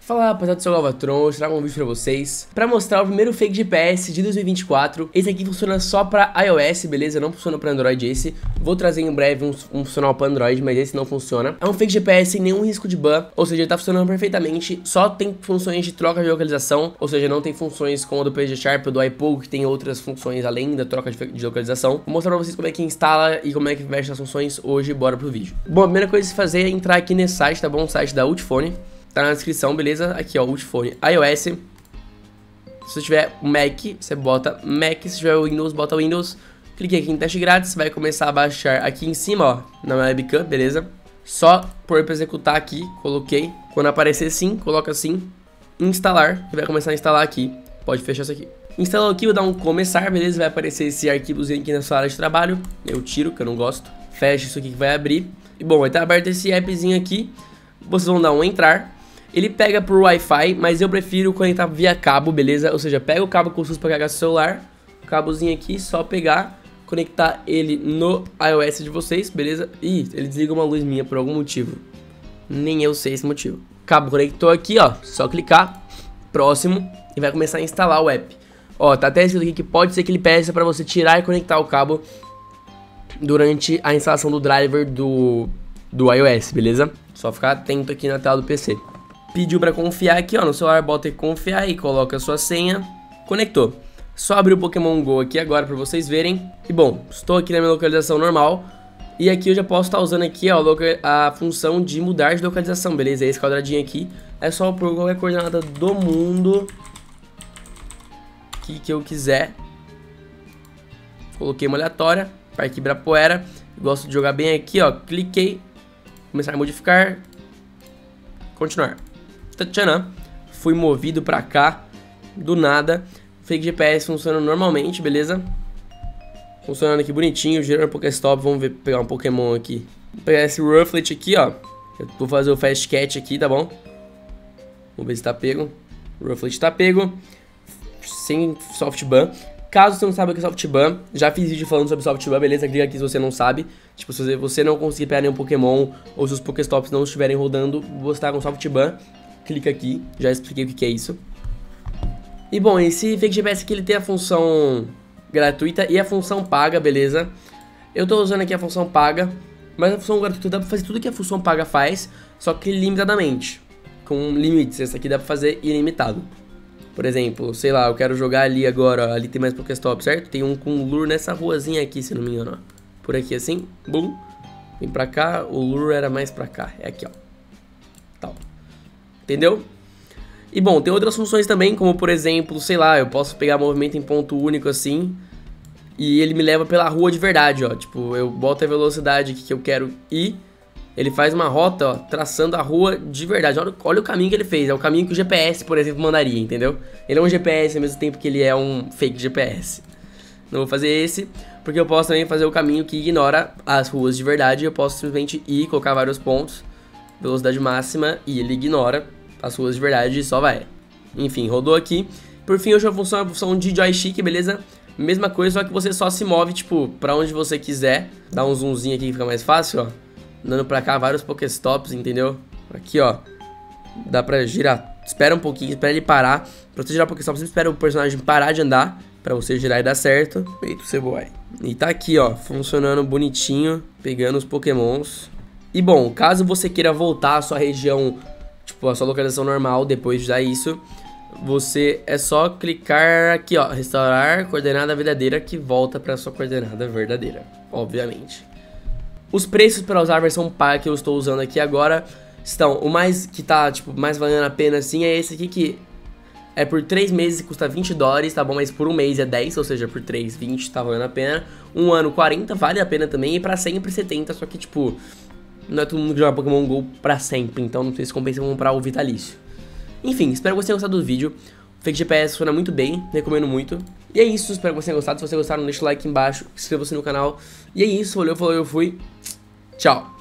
Fala rapaziada, eu sou o Galvatron, eu trago um vídeo pra vocês pra mostrar o primeiro fake GPS de 2024. Esse aqui funciona só pra iOS, beleza? Não funciona pra Android esse. Vou trazer em breve um funcional pra Android, mas esse não funciona. É um fake GPS sem nenhum risco de ban, ou seja, ele tá funcionando perfeitamente. Só tem funções de troca de localização, ou seja, não tem funções como a do PG Sharp ou do iPogo, que tem outras funções além da troca de localização. Vou mostrar pra vocês como é que instala e como é que mexe as funções hoje, bora pro vídeo. Bom, a primeira coisa a se fazer é entrar aqui nesse site, tá bom? O site da Ultifone. Tá na descrição, beleza? Aqui, ó, Ultifone iOS. Se você tiver Mac, você bota Mac. Se tiver Windows, bota Windows. Clique aqui em teste grátis, vai começar a baixar aqui em cima, ó, na webcam, beleza? Só por pra executar aqui, coloquei. Quando aparecer sim, coloca assim, instalar, e vai começar a instalar aqui. Pode fechar isso aqui. Instalou aqui, vou dar um começar, beleza? Vai aparecer esse arquivozinho aqui na sua área de trabalho. Eu tiro, que eu não gosto. Fecha isso aqui que vai abrir. E bom, vai estar aberto esse appzinho aqui. Vocês vão dar um entrar. Ele pega por Wi-Fi, mas eu prefiro conectar via cabo, beleza? Ou seja, pega o cabo com SUS para carregar seu celular, o cabozinho aqui, só pegar, conectar ele no iOS de vocês, beleza? Ih, ele desliga uma luz minha por algum motivo. Nem eu sei esse motivo. O cabo conectou aqui, ó, só clicar, próximo, e vai começar a instalar o app. Ó, tá até escrito aqui que pode ser que ele peça para você tirar e conectar o cabo durante a instalação do driver do iOS, beleza? Só ficar atento aqui na tela do PC. Pediu pra confiar aqui, ó, no celular, bota em confiar e coloca a sua senha. Conectou. Só abrir o Pokémon GO aqui agora pra vocês verem. E bom, estou aqui na minha localização normal. E aqui eu já posso estar usando aqui, ó, a função de mudar de localização, beleza? Esse quadradinho aqui é só por qualquer coordenada do mundo que eu quiser. Coloquei uma aleatória para Ibirapuera. Gosto de jogar bem aqui, ó, cliquei. Começar a modificar. Continuar. Tchanã. Fui movido pra cá do nada. Fake GPS funcionando normalmente, beleza? Funcionando aqui bonitinho, girando Pokéstop. Vamos ver, pegar um Pokémon aqui. Vou pegar esse Rufflet aqui, ó. Eu vou fazer o Fast Catch aqui, tá bom? Vamos ver se tá pego. O Rufflet tá pego. Sem Softban. Caso você não saiba o que é Softban, já fiz vídeo falando sobre Softban, beleza? Clica aqui se você não sabe. Tipo, se você não conseguir pegar nenhum Pokémon ou se os Pokéstops não estiverem rodando, você tá com Softban, clica aqui. Já expliquei o que é isso. E bom, esse Fake GPS aqui ele tem a função gratuita e a função paga, beleza? Eu tô usando aqui a função paga, mas a função gratuita dá pra fazer tudo que a função paga faz, só que limitadamente, com limites. Essa aqui dá pra fazer ilimitado. Por exemplo, sei lá, eu quero jogar ali agora, ó, ali tem mais Pokéstop, certo? Tem um com lure nessa ruazinha aqui, se não me engano, ó. Por aqui assim, bum. Vem pra cá, o lure era mais pra cá, é aqui, ó. Tal. Entendeu? E bom, tem outras funções também, como por exemplo, sei lá, eu posso pegar movimento em ponto único assim e ele me leva pela rua de verdade, ó. Tipo, eu boto a velocidade aqui que eu quero ir. Ele faz uma rota, ó, traçando a rua de verdade. Olha o caminho que ele fez. É o caminho que o GPS, por exemplo, mandaria, entendeu? Ele é um GPS ao mesmo tempo que ele é um fake GPS. Não vou fazer esse, porque eu posso também fazer o caminho que ignora as ruas de verdade. Eu posso simplesmente ir, colocar vários pontos, velocidade máxima, e ele ignora as ruas de verdade e só vai. Enfim, rodou aqui. Por fim, hoje a função de joystick, beleza? Mesma coisa, só que você só se move, tipo, pra onde você quiser. Dá um zoomzinho aqui que fica mais fácil, ó. Dando pra cá vários Pokéstops, entendeu? Aqui, ó. Dá pra girar. Espera um pouquinho, espera ele parar. Pra você girar o Pokéstop, você espera o personagem parar de andar. Pra você girar e dar certo. Feito, Ceboy. E tá aqui, ó. Funcionando bonitinho. Pegando os Pokémons. E bom, caso você queira voltar à sua região, tipo, a sua localização normal, depois de usar isso, você é só clicar aqui, ó. Restaurar coordenada verdadeira, que volta pra sua coordenada verdadeira. Obviamente. Os preços para usar a versão paga que eu estou usando aqui agora estão, o mais que tá, tipo, mais valendo a pena assim é esse aqui que é por 3 meses e custa $20, tá bom? Mas por um mês é 10, ou seja, por 3, 20, tá valendo a pena. Um ano, 40, vale a pena também. E pra sempre, 70, só que, tipo, não é todo mundo que joga Pokémon GO pra sempre. Então não sei se compensa comprar o vitalício. Enfim, espero que vocês tenham gostado do vídeo. O Fake GPS funciona muito bem, recomendo muito. E é isso, espero que vocês tenham gostado. Se vocês gostaram, deixa o like aqui embaixo, inscreva-se no canal. E é isso, valeu, falou, eu fui. Tchau.